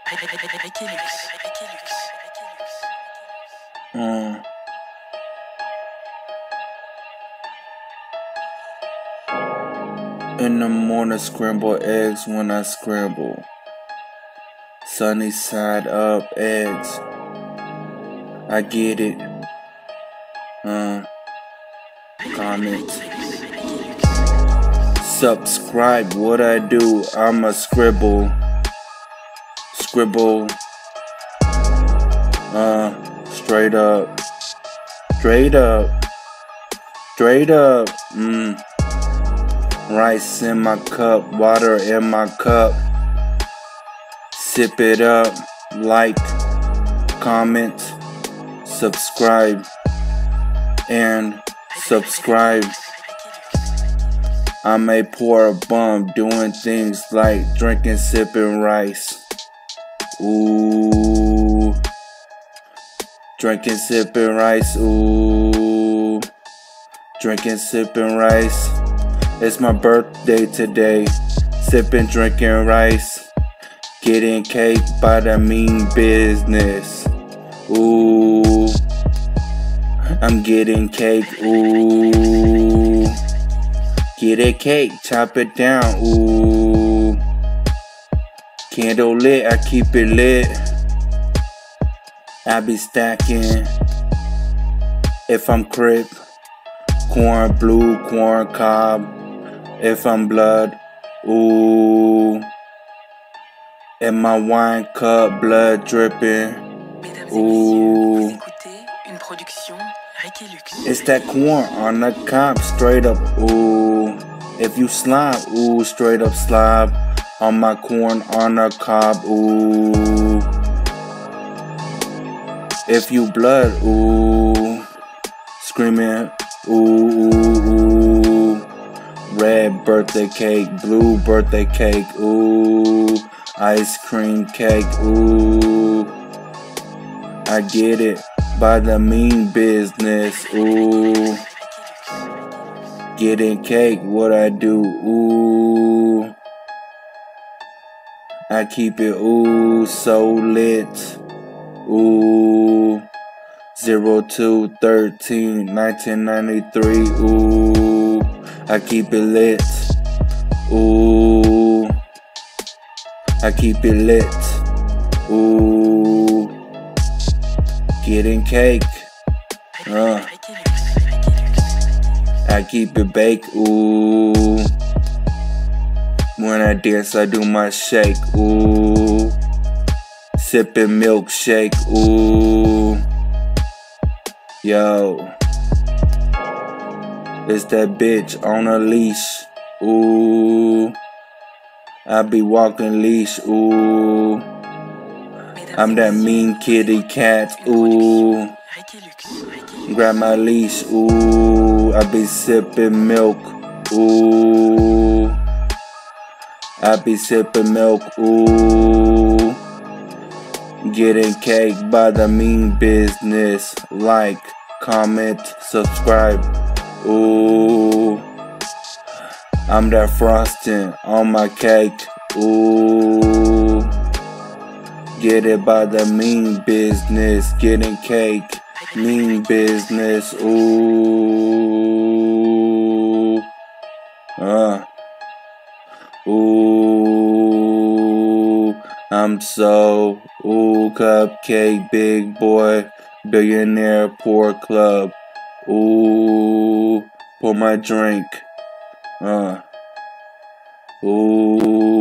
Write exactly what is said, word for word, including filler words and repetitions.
Uh, in the morning, scramble eggs when I scramble. Sunny side up eggs. I get it. Uh, comment. Subscribe. What I do, I'ma scribble. Scribble. Uh, straight up. Straight up. Straight up. Mmm. Rice in my cup, water in my cup. Sip it up, like, comment, subscribe, and subscribe. I'm a poor bum doing things like drinking, sipping rice. Ooh. Drinking, sipping rice. Ooh. Drinking, sipping rice. It's my birthday today. Sipping, drinking rice. Getting cake by the mean business. Ooh. I'm getting cake. Ooh. Get a cake, chop it down. Ooh. Candle lit, I keep it lit. I be stacking. If I'm crip. Corn blue, corn cob. If I'm blood, ooh. In my wine cup, blood dripping, ooh. It's that corn on the cob, straight up, ooh. If you slob, ooh, straight up slob. On my corn on the cob, ooh. If you blood, ooh. Screaming, ooh, ooh, ooh. Red birthday cake, blue birthday cake, ooh. Ice cream cake, ooh. I get it by the mean business, ooh. Getting cake, what I do, ooh. I keep it, ooh, so lit, ooh. zero two thirteen nineteen ninety-three, ooh. I keep it lit, ooh. I keep it lit, ooh. Getting cake, uh. I keep it baked, ooh. When I dance, I do my shake, ooh. Sipping milkshake, ooh. Yo, it's that bitch on a leash, ooh. I be walking leash, ooh. I'm that mean kitty cat, ooh. Grab my leash, ooh. I be sipping milk, ooh. I be sipping milk, ooh. Getting cake by the mean business. Like, comment, subscribe, ooh. I'm that frosting on my cake, ooh. Get it by the mean business. Getting cake, mean business, ooh. Uh. Ooh. I'm so, ooh, cupcake, big boy, billionaire, poor club, ooh. Pour my drink. Uh, ooh.